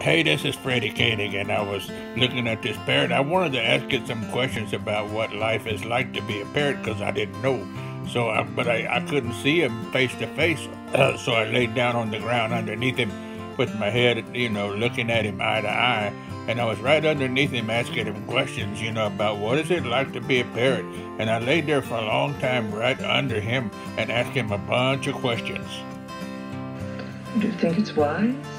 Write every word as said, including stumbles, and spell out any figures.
Hey, this is Freddie Koenig, and I was looking at this parrot. I wanted to ask it some questions about what life is like to be a parrot because I didn't know. So, I, but I, I couldn't see him face to face, uh, so I laid down on the ground underneath him with my head, you know, looking at him eye to eye. And I was right underneath him asking him questions, you know, about what is it like to be a parrot. And I laid there for a long time right under him and asked him a bunch of questions. Do you think it's wise?